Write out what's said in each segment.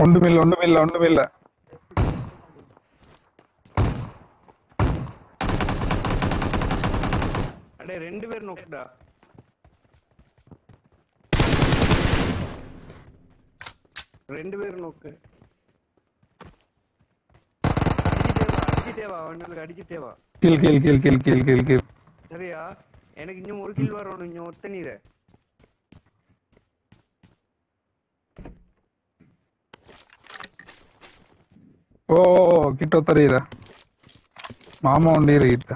ஒண்ணுமில்ல. அடே 2 பேர் நோக்குடா. ரெண்டு பேர் நோக்கு. அடிச்சிட்டேவா அவனுக்கு அடிச்சிட்டேவா. கில். சரியா? எனக்கு இன்னும் ஒரு கில் வரணும். இன்னும் ஒத்த நீர. ஓ கிட்ட ஒத்தரீர மாமா உண்டீர கிட்ட.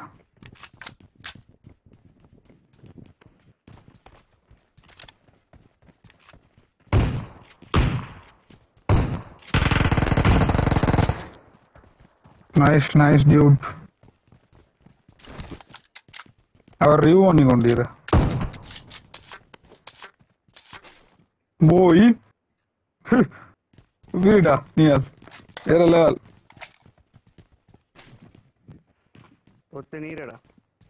nice dude. அவர் ரிவ்யூ பண்ணி கொண்டீர போய் வீடா நீ வேற லெவல். ஒத்த நீரடா.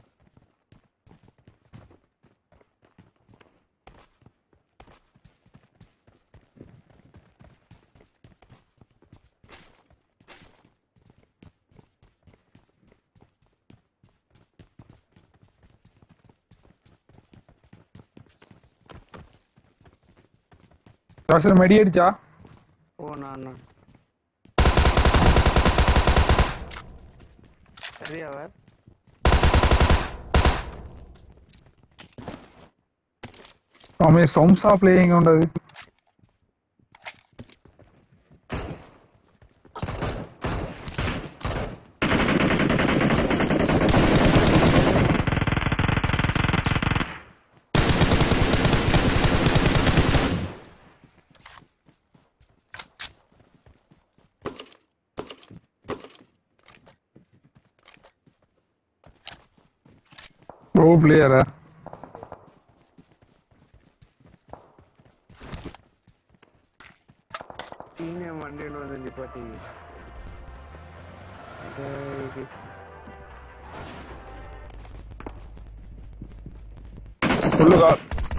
மெடி அடிச்சா. ஓ நான் சரியா வேற அவன் சம்சா பிளேயிங் உண்டது. ப்ரோ பிளேயரா நீங்க மண்டேல வந்து நிப்பாட்டீங்க. சொல்லுடா.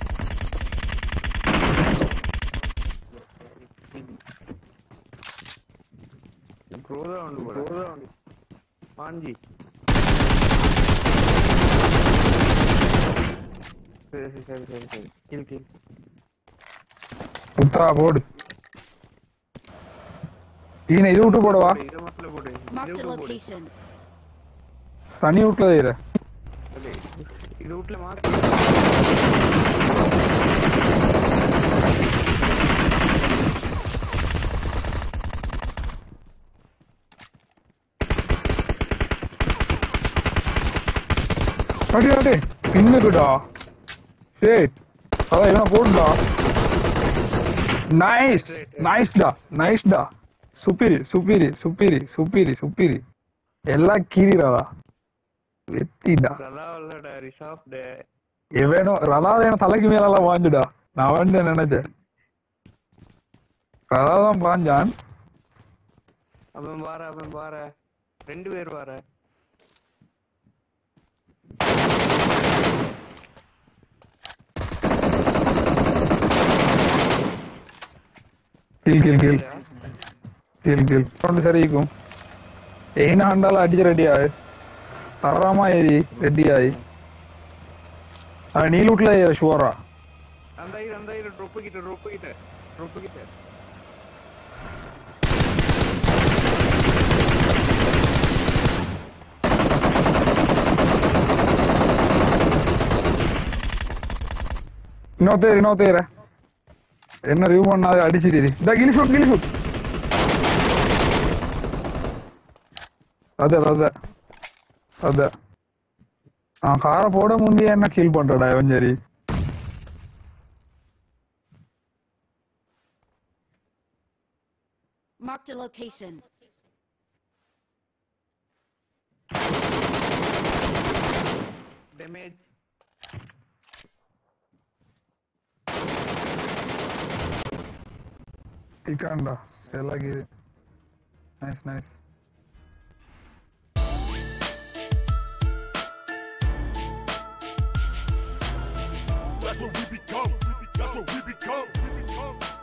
ப்ரோதா வந்து பாஞ்சி. சரி கில் உத்தரா போடு. ஈன இது விட்டு போடவா. இத மட்டும் போடு. தனி விட்டுல ஏற. இது விட்டுல மாத்து. அடி பின்னுக்குடா. ஷேட் அதான் இவனை போடுடா. நைஸ்டா. சுப்பீரி எல்லாம் கீரிராதா வெத்திடா. ரலாவல்லடா ரிஷாப்டே. எவனோ ரலாத என தலைக்கு மேலாம் வாஞ்சுடா. நான் வந்து நினைச்சேன் ரலாதான் பாஞ்சான். அவன் வார 2 பேர் வார. കിൽ കൊണ്ട് ശരിക്കും ഏന കണ്ടാലും അടിച്ച് റെഡിയായി തറാമായി റെഡിയായി. നീ ലൂട്ടില ഷുവറാ. ഡ്രോപ്പ് കിட்ட இன்னொருத்தேர என்ன ரிவ்யூ பண்ணாத அடிச்சிட்டு இந்த கிலி ஷூட். அத நான் கார போட முந்தைய என்ன கில் பண்றடா இவன். சரி Marked a location. Damage. Tikanda, selagi. Nice. That's what we become.